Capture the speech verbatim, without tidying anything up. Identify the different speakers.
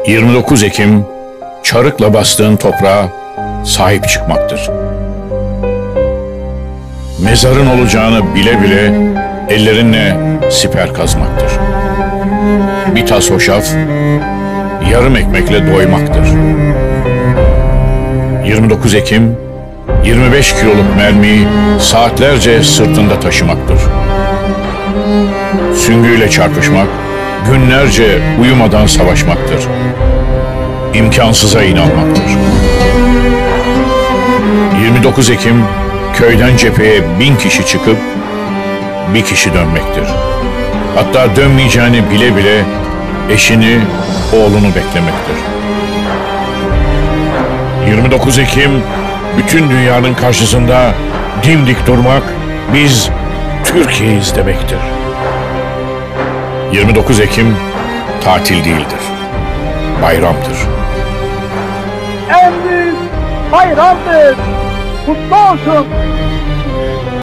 Speaker 1: yirmi dokuz Ekim, çarıkla bastığın toprağa sahip çıkmaktır. Mezarın olacağını bile bile ellerinle siper kazmaktır. Bir tas hoşaf, yarım ekmekle doymaktır. yirmi dokuz Ekim, yirmi beş kiloluk mermiyi saatlerce sırtında taşımaktır. Süngüyle çarpışmak, günlerce uyumadan savaşmaktır. İmkansıza inanmaktır. yirmi dokuz Ekim, köyden cepheye bin kişi çıkıp bir kişi dönmektir. Hatta dönmeyeceğini bile bile eşini, oğlunu beklemektir. yirmi dokuz Ekim, bütün dünyanın karşısında dimdik durmak, biz Türkiye'yiz demektir. yirmi dokuz Ekim tatil değildir, bayramdır.
Speaker 2: En büyük bayramdır. Kutlu olsun.